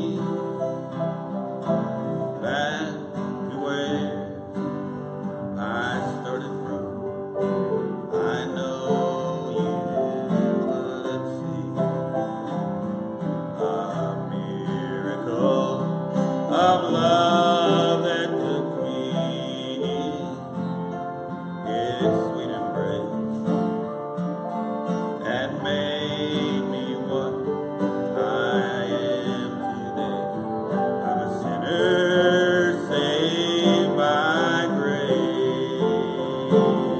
back to where I started from. I know you would see a miracle of love that took me, its sweet embrace that made me what I am today. I'm a sinner saved by grace.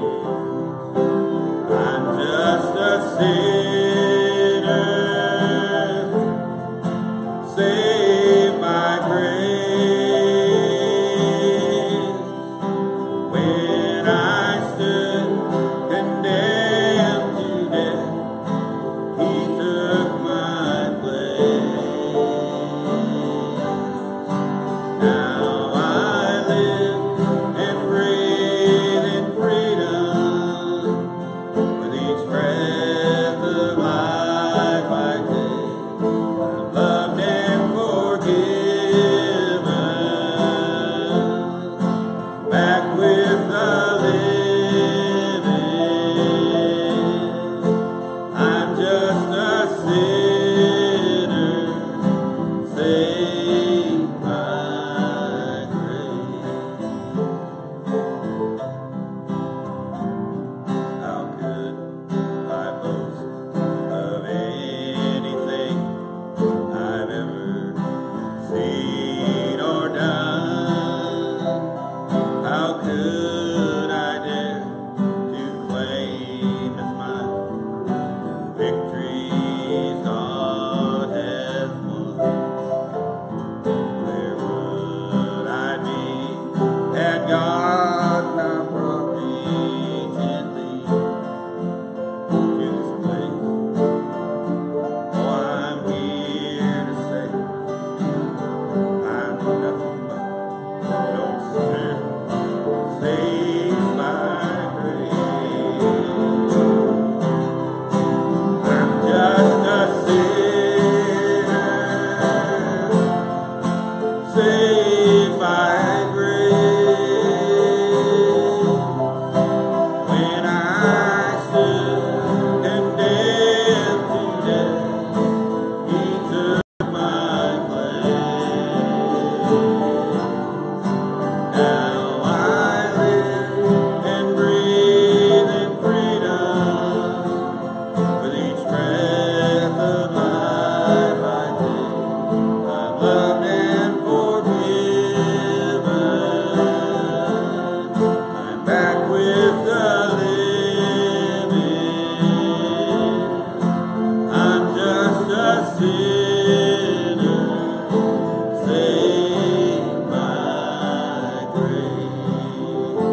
I'm just a sinner saved by grace. When I stood condemned to death, He took my place. Now I live and breathe in freedom. With each breath of life I take, I'm loved and forgiven. Back with the living. I'm just a sinner saved by grace. How could I boast of anything I've ever seen or done? How could I dare to claim as mine victories God has won? Where would I be had God not brought me gently to this place? Oh, I'm here to say I'm nothing but no sinner saved by grace. I'm just a sinner saved by grace. When I stood condemned to death, He took my place. Now I live and breathe in freedom. With each breath of life I take, I'm loved and forgiven. I'm back with the living. I'm just a sinner saved by grace.